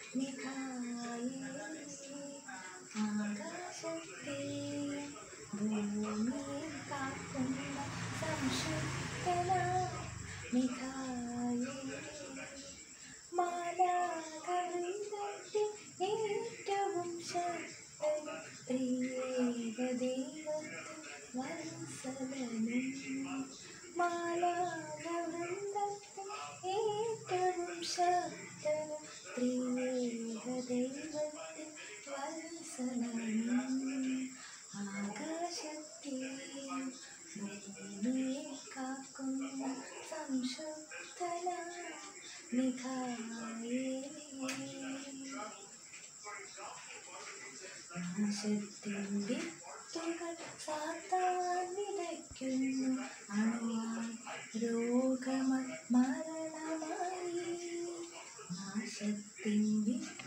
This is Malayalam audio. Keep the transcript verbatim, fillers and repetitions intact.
മിഖായേലി ആകാശത്തെയും ഭൂമിയെയും കാക്കുന്ന സംശുദ്ധനാം മിഖായേലി മാലാഖവൃന്ദത്തിൽ ഏറ്റവും ശക്തനും ത്രിയേക ദൈവത്തിൻ വത്സലനും മാലാഖവൃന്ദത്തിൽ ഏറ്റവും ശക്തനും ത്രിയേക ദൈവത്തിൻ വത്സലനും ആകാശത്തെയും ഭൂമിയെയും കാക്കുന്ന സംശുദ്ധനാം മിഖായേലി നാശത്തിൻ വിത്തുകൾ സാത്താൻ വിതയ്ക്കുന്നു അണുവായി രോഗമായി മരണമായി നാശത്തിൻ വിത്തുകൾ